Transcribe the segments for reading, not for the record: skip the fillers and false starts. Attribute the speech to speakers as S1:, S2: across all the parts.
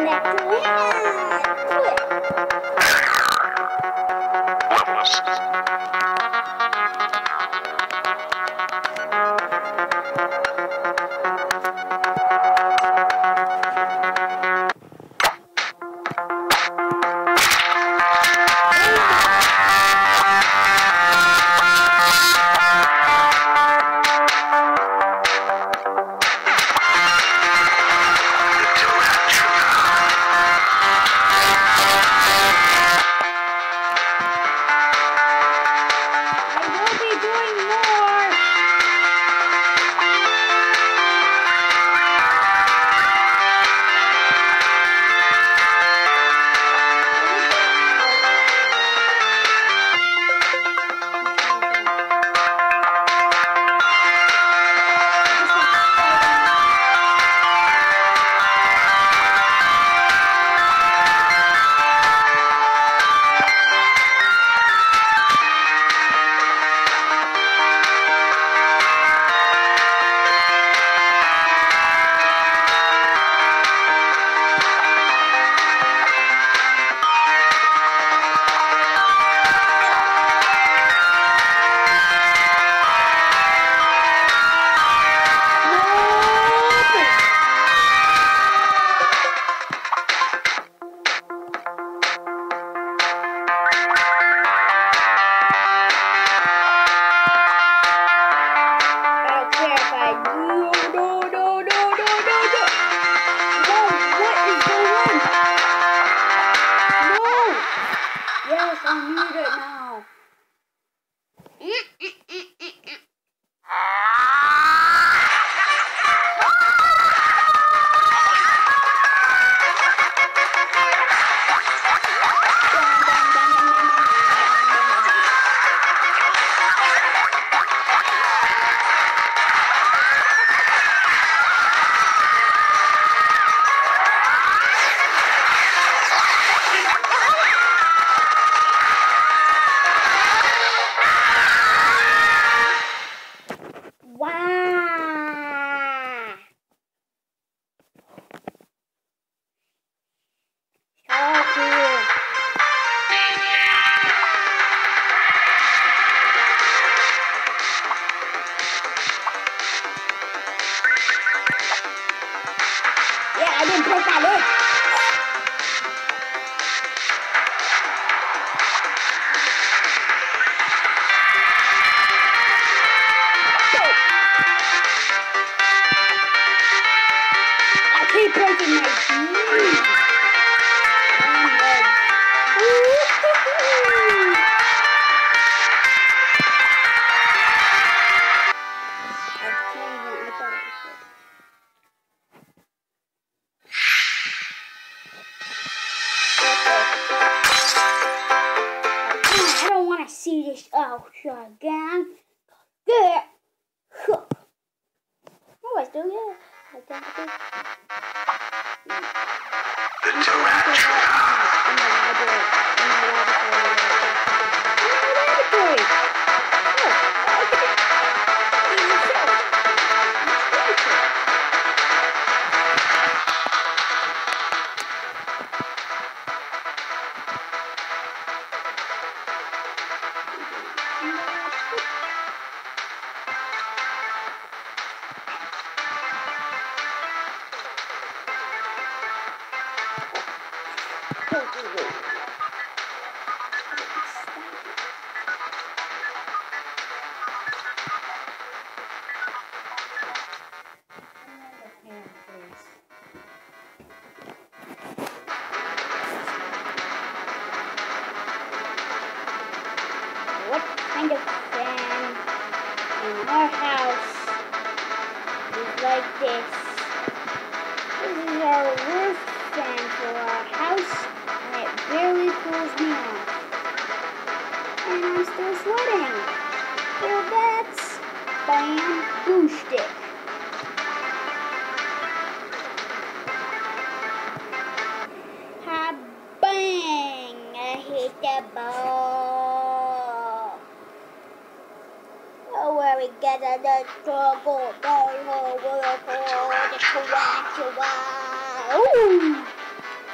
S1: again. Good. Oh, I still get it.
S2: The tarantula.
S1: What kind of fan in our house is like this? This is our roof fan for our house, and it barely cools me off. And I'm still sweating. So that's bamboo stick. Ha bang! I hit the ball. Don't worry, get out the struggle. Don't worry, the tarantula. Ooh!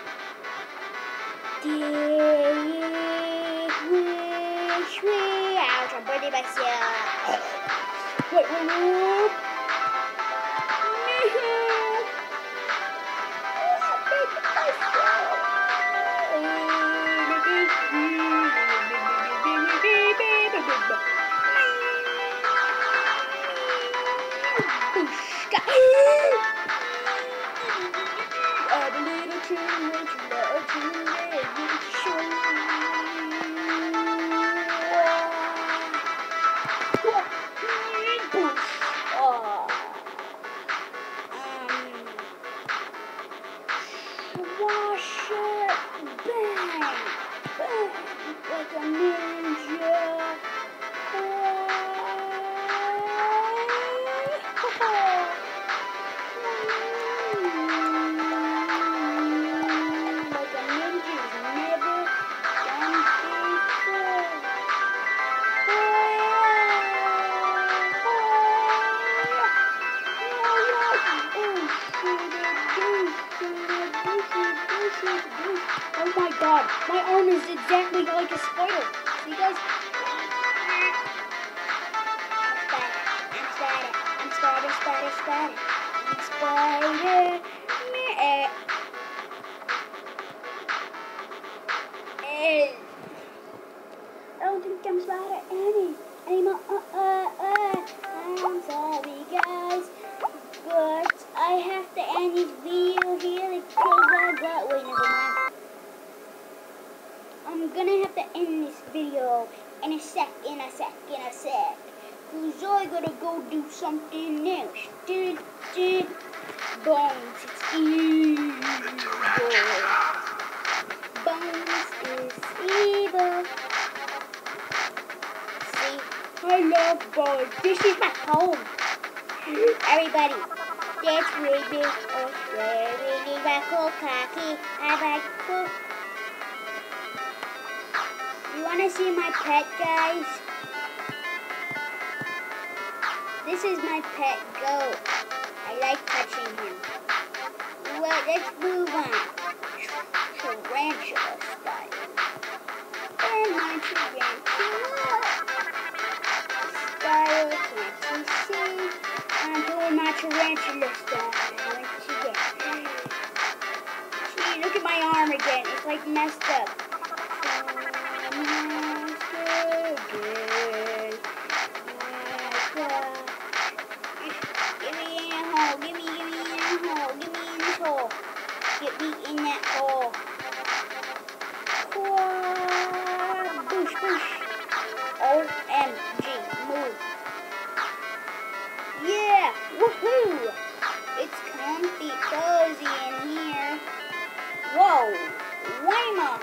S1: Wash it, bang, bang, like a ninja. Like a ninja's never done before. Oh my god, my arm is exactly like a spider. See you guys? I'm spider. I'm spider. I don't think I'm spider anymore. I'm sorry guys, but I have to end this video here because I got, wait, never mind. I'm gonna have to end this video in a sec. Cause I gotta go do something else. Bones, it's evil. Bones is evil. See, I love Bones. This is my home. Everybody, that's really cool, cocky. I like cool. You wanna see my pet, guys? This is my pet goat. I like touching him. Well, let's move on. Tarantula style. And my tarantula style. Can't you see? I'm doing my tarantula style. Once again. See, look at my arm again. It's like messed up. Get me in that hole. Boosh, boosh. OMG, move. Yeah, woohoo. It's comfy, cozy in here. Whoa, whamma,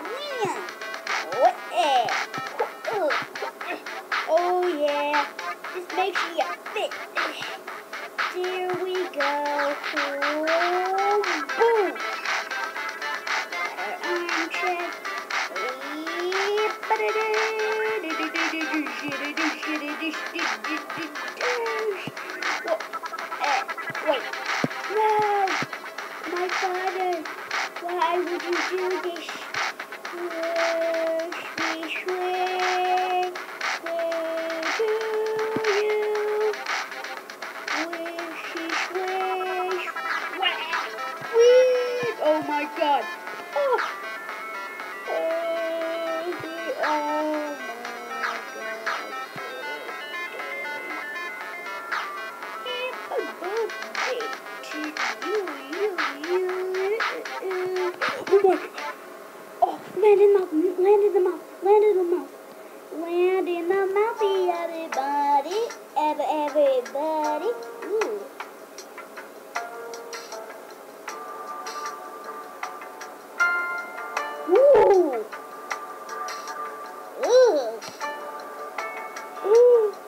S1: oh yeah, just make sure you fit. Here we go. Boom. Arm check. Wait. No. My father. Why would you do this? Swish, swish, where do you? Oh my god. Oh my god. Happy birthday to you. Oh my god. Oh, land in the mouth, everybody. Ooh. Ooh. Ooh. Ooh.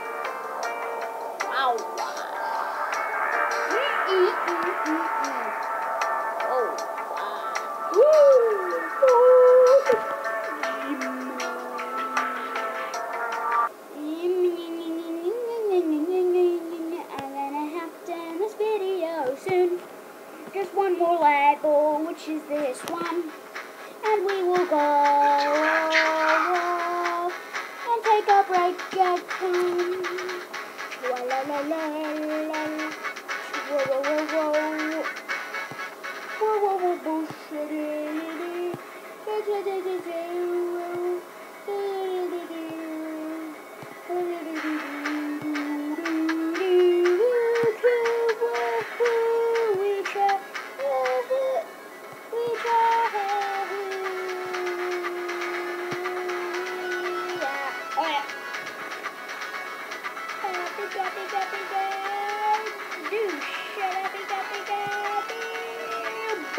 S1: Wow. Oh, wow. I'm gonna have to end this video soon. Just one more level, which is this one. And we will go and take a break at home.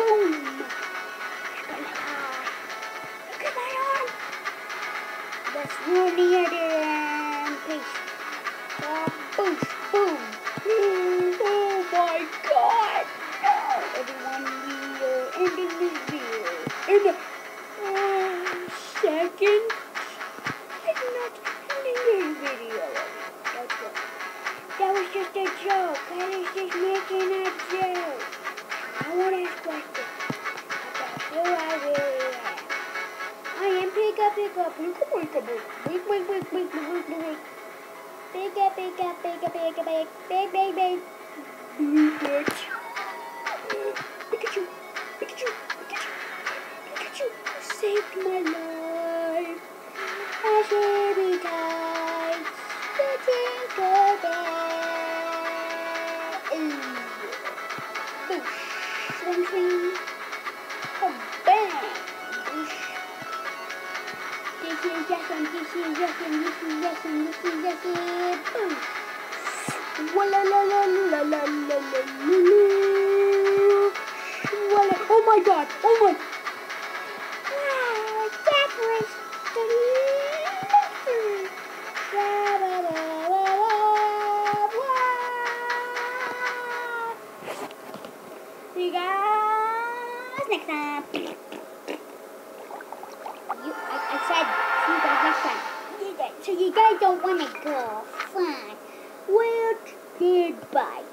S1: Boom. Look at my arm. Let's run the other piece. Boosh, boom. Oh my God. No. Everyone, we are ending this video. In a second. I'm not ending this video. That's what. That was just a joke. I was just making a joke. I won't ask questions about who I really am. I am Pika. Wait. Big. Pikachu, you saved my life. I should be tied. Waiting for that. Boosh. Swing. Oh, bang. Boosh. This is Yasin. Boosh. Oh my God! Oh my! Wow, that was delicious! See you guys next time. I said see you guys next time. So you guys don't want to go? Fine. Well, goodbye.